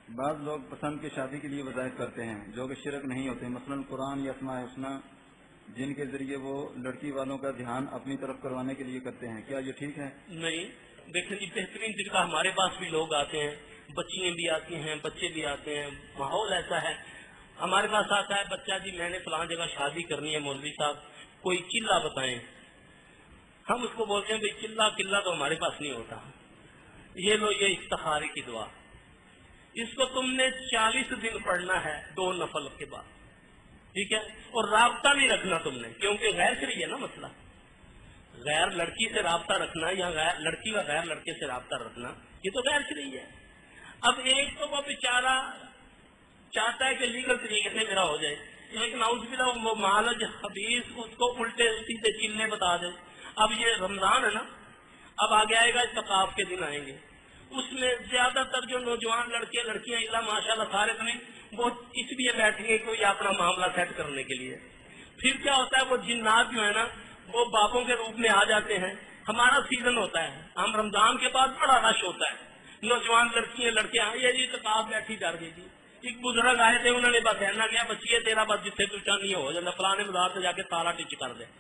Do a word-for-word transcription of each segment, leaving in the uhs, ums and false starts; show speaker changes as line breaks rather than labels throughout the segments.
بعض لوگ پسند کی شادی کے لیے وظائف کرتے ہیں جو کہ شرک نہیں ہوتے، مثلا قرآن یا اسماء الحسنی جن کے ذریعے وہ لڑکی والوں کا دھیان اپنی طرف کروانے کے لیے کرتے ہیں، کیا یہ ٹھیک ہے؟
نہیں، دیکھیں جی بہترین طریقہ، ہمارے پاس بھی لوگ آتے ہیں، بچیاں بھی آتی ہیں، بچے بھی آتے ہیں، ماحول ایسا ہے۔ ہمارے پاس آتا ہے بچہ، جی میں نے فلاں جگہ شادی کرنی ہے مولوی صاحب کوئی چلہ بتائیں۔ ہم اس کو بولتے ہیں بھائی چلہ قلہ تو ہمارے پاس نہیں ہوتا، یہ لو یہ استخارے کی دعا، اس کو تم نے چالیس دن پڑھنا ہے دو نفل کے بعد، ٹھیک ہے؟ اور رابطہ نہیں رکھنا تم نے، کیونکہ غیر شرعی ہے نا مسئلہ، غیر لڑکی سے رابطہ رکھنا یا غیر لڑکی کا غیر لڑکے سے رابطہ رکھنا یہ تو غیر شرعی ہے۔ اب ایک تو وہ بیچارہ چاہتا ہے کہ لیگل طریقے سے میرا ہو جائے، ایک ناؤز باللہ وہ مالج خبیث اس کو الٹے سیدھے چلنے بتا دے۔ اب یہ رمضان ہے نا، اب آگے آئے گا اعتکاف کے دن آئیں گے، اس میں زیادہ تر جو نوجوان لڑکے لڑکیاں اللہ ماشاء اللہ سارے تو نہیں، وہ اس لیے بیٹھیں گے کوئی اپنا معاملہ سیٹ کرنے کے لیے۔ پھر کیا ہوتا ہے وہ جنات جو ہے نا وہ باپوں کے روپ میں آ جاتے ہیں۔ ہمارا سیزن ہوتا ہے، ہم رمضان کے بعد بڑا رش ہوتا ہے، نوجوان لڑکیاں لڑکیاں یہ جی اعتکاف بیٹھی ڈر گئی جی۔ ایک بزرگ آئے تھے، انہوں نے بس کہنا کیا بچیے تیرا بس جتنے تو چاہیے ہو جانا، فلانے بازار سے جا کے تالا ٹچ کر دے،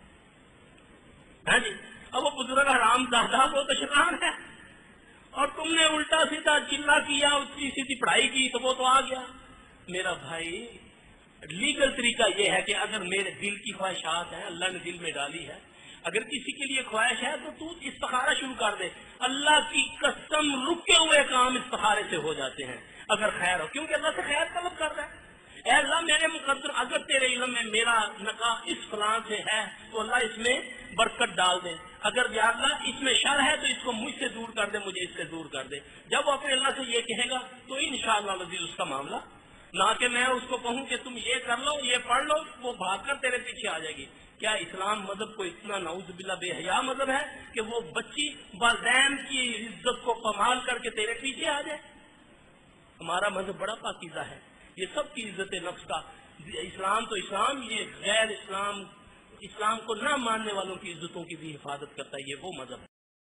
ہے جی۔ اب وہ بزرگ حرام زادہ وہ تو شیطان ہے، اور تم نے الٹا سیدھا چلا کیا، اچھی سیدھی پڑھائی کی تو وہ تو آ گیا۔ میرا بھائی لیگل طریقہ یہ ہے کہ اگر میرے دل کی خواہشات ہیں اللہ نے دل میں ڈالی ہے، اگر کسی کے لیے خواہش ہے تو تو استخارہ شروع کر دے۔ اللہ کی قسم رکے ہوئے کام استخارے سے ہو جاتے ہیں اگر خیر ہو، کیونکہ اللہ سے خیر طلب کر رہا ہے۔ اے اللہ میرے مقدر اگر تیرے علم میں میرا نکاح اس فلاں سے ہے تو اللہ اس میں برکت ڈال دے، اگر یا اللہ اس میں شر ہے تو اس کو مجھ سے دور کر دے، مجھے اس سے دور کر دے۔ جب وہ اپنے اللہ سے یہ کہے گا تو انشاءاللہ العزیز اس کا معاملہ، نہ کہ میں اس کو کہوں کہ تم یہ کر لو یہ پڑھ لو، وہ بھاگ کر تیرے پیچھے آ جائے گی۔ کیا اسلام مذہب کو اتنا نعوذ باللہ بے حیا مذہب ہے کہ وہ بچی والدین کی عزت کو پامال کر کے تیرے پیچھے آ جائے؟ ہمارا مذہب بڑا پاکیزہ ہے، یہ سب کی عزت نفس کا اسلام تو اسلام، یہ غیر اسلام اسلام کو نہ ماننے والوں کی عزتوں کی بھی حفاظت کرتا ہے، یہ وہ مذہب ہے۔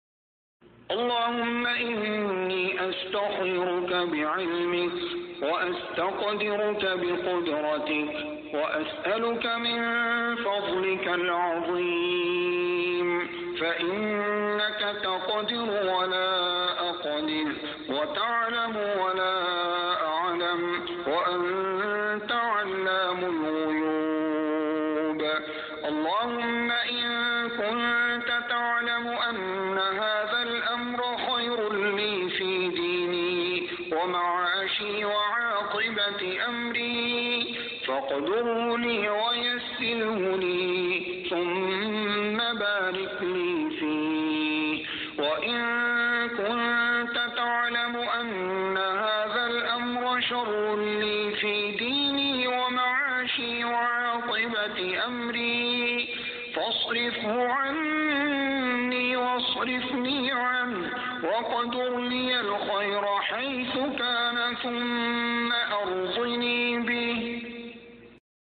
اللهم إني أستخيرك بعلمك وأستقدرك بقدرتك وأسألك من فضلك العظيم فإنك تقدر ولا أقدر وتعلم ولا أعلم وأنت علام الغيوب اللهم إن كنت تعلم أن هذا الأمر خير لي في ديني ومعاشي وعاقبة أمري فاقدره لي ويسره لي ثم بارك لي فيه وإن كنت تعلم أن هذا الأمر شر لي في ديني ومعاشي وعاقبة أمري فاصرفه عني واصرفني عنه وقدر لي الخير حيث كان ثم أرضني به